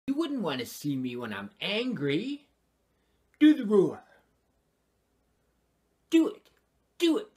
You wouldn't want to see me when I'm angry. Do the roar. Do it. Do it.